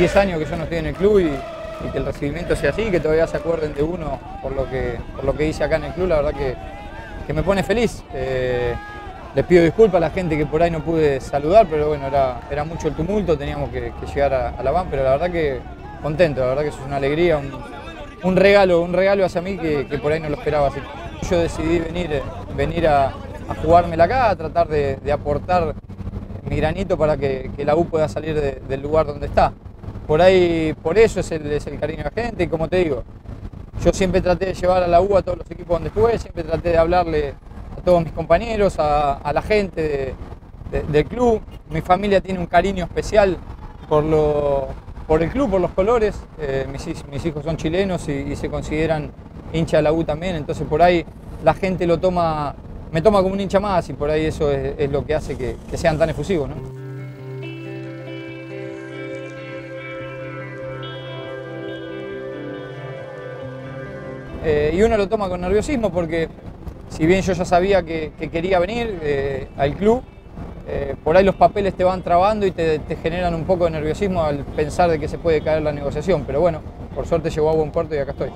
10 años que yo no estoy en el club y que el recibimiento sea así, que todavía se acuerden de uno por lo que hice acá en el club, la verdad que me pone feliz. Les pido disculpas a la gente que por ahí no pude saludar, pero bueno, era mucho el tumulto, teníamos que llegar a la van, pero la verdad que contento, la verdad que eso es una alegría, un regalo hacia mí que por ahí no lo esperaba así. Yo decidí venir a jugármela acá, a tratar de aportar mi granito para que la U pueda salir del lugar donde está. Por ahí, por eso es el cariño de la gente y como te digo, yo siempre traté de llevar a la U a todos los equipos donde estuve, siempre traté de hablarle a todos mis compañeros, a la gente del club. Mi familia tiene un cariño especial por el club, por los colores. Mis hijos son chilenos y se consideran hincha de la U también, entonces por ahí la gente me toma como un hincha más y por ahí eso es lo que hace que sean tan efusivos, ¿no? Y uno lo toma con nerviosismo porque si bien yo ya sabía que quería venir al club, por ahí los papeles te van trabando y te generan un poco de nerviosismo al pensar de que se puede caer la negociación, pero bueno, por suerte llegó a buen puerto y acá estoy.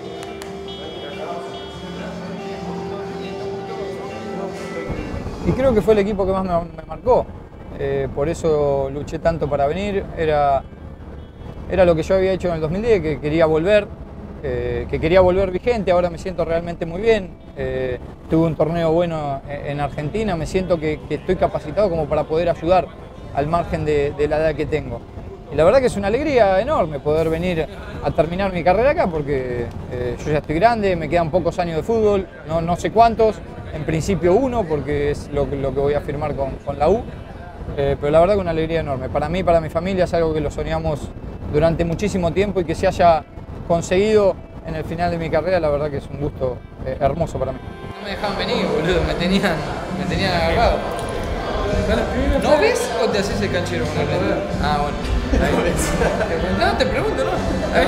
Y creo que fue el equipo que más me marcó, por eso luché tanto para venir, era lo que yo había hecho en el 2010, que quería volver vigente, ahora me siento realmente muy bien, tuve un torneo bueno en Argentina, me siento que estoy capacitado como para poder ayudar al margen de la edad que tengo. Y la verdad que es una alegría enorme poder venir a terminar mi carrera acá porque yo ya estoy grande, me quedan pocos años de fútbol, no sé cuántos, en principio 1 porque es lo que voy a firmar con la U, pero la verdad que una alegría enorme. Para mí, para mi familia es algo que lo soñamos durante muchísimo tiempo y que se haya conseguido en el final de mi carrera, la verdad que es un gusto hermoso para mí. No me dejaban venir, boludo, me tenían agarrado. ¿No ves o te haces el canchero con la red? Ah, bueno. No, te pregunto, ¿no?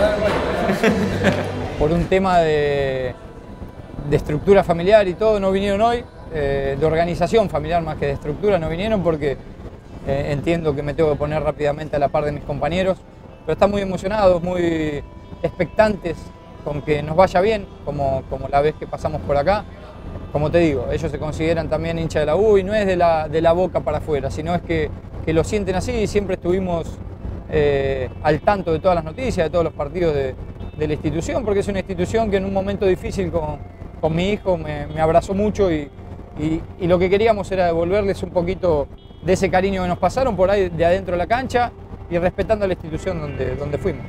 Por un tema de estructura familiar y todo, no vinieron hoy, de organización familiar más que de estructura, no vinieron porque entiendo que me tengo que poner rápidamente a la par de mis compañeros, pero están muy emocionados, muy expectantes con que nos vaya bien, como la vez que pasamos por acá. Como te digo, ellos se consideran también hincha de la U y no es de la boca para afuera, sino es que lo sienten así y siempre estuvimos al tanto de todas las noticias, de todos los partidos de la institución, porque es una institución que en un momento difícil con mi hijo me abrazó mucho y lo que queríamos era devolverles un poquito de ese cariño que nos pasaron por ahí de adentro de la cancha y respetando a la institución donde fuimos.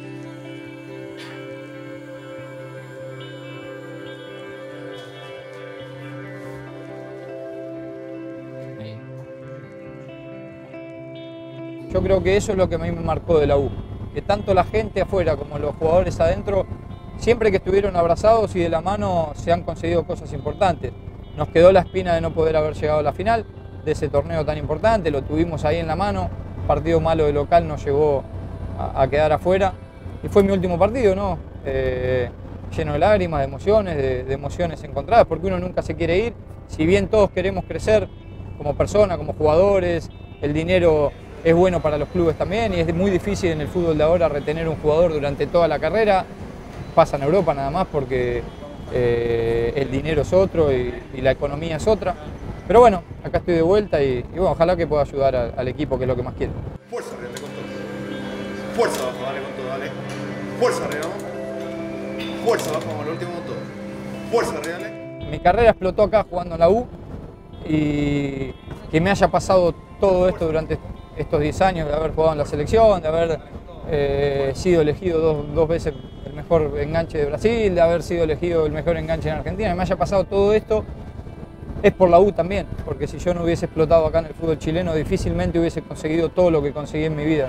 Yo creo que eso es lo que a mí me marcó de la U, que tanto la gente afuera como los jugadores adentro, siempre que estuvieron abrazados y de la mano se han conseguido cosas importantes. Nos quedó la espina de no poder haber llegado a la final de ese torneo tan importante, lo tuvimos ahí en la mano, partido malo de local nos llevó a quedar afuera y fue mi último partido, ¿no? Lleno de lágrimas, de emociones encontradas, porque uno nunca se quiere ir, si bien todos queremos crecer como personas, como jugadores, el dinero es bueno para los clubes también y es muy difícil en el fútbol de ahora retener un jugador durante toda la carrera. Pasa en Europa nada más porque el dinero es otro y la economía es otra. Pero bueno, acá estoy de vuelta y bueno, ojalá que pueda ayudar al equipo, que es lo que más quiero. Fuerza arriba, con todo. Fuerza abajo, dale con todo, dale. Fuerza arriba, vamos. Fuerza abajo, vamos, el último con todo. Fuerza arriba, dale. Mi carrera explotó acá jugando en la U y que me haya pasado todo esto durante estos 10 años, de haber jugado en la selección, de haber sido elegido dos veces el mejor enganche de Brasil, de haber sido elegido el mejor enganche en Argentina, que me haya pasado todo esto, es por la U también, porque si yo no hubiese explotado acá en el fútbol chileno, difícilmente hubiese conseguido todo lo que conseguí en mi vida.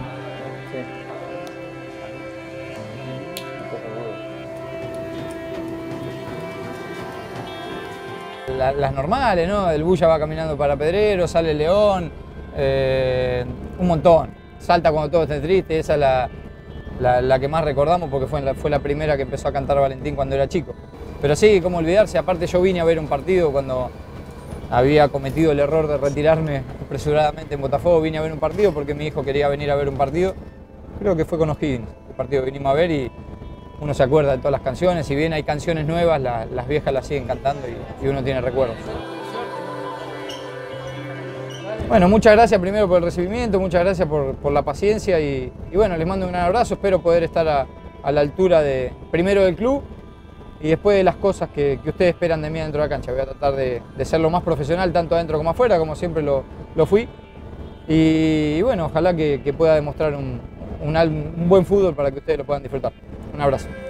Sí. Las normales, ¿no? El Bulla va caminando para Pedrero, sale el León, un montón. Salta cuando todo esté triste, esa es la que más recordamos porque fue la primera que empezó a cantar Valentín cuando era chico. Pero sí, cómo olvidarse, aparte yo vine a ver un partido cuando había cometido el error de retirarme apresuradamente en Botafogo, vine a ver un partido porque mi hijo quería venir a ver un partido Creo que fue con O'Higgins, el partido que vinimos a ver y uno se acuerda de todas las canciones. Si bien hay canciones nuevas, las viejas las siguen cantando y uno tiene recuerdos. Bueno, muchas gracias primero por el recibimiento, muchas gracias por la paciencia y bueno, les mando un gran abrazo. Espero poder estar a la altura primero del club y después de las cosas que ustedes esperan de mí dentro de la cancha. Voy a tratar de ser lo más profesional, tanto adentro como afuera, como siempre lo fui. Y bueno, ojalá que pueda demostrar un buen fútbol para que ustedes lo puedan disfrutar. Un abrazo.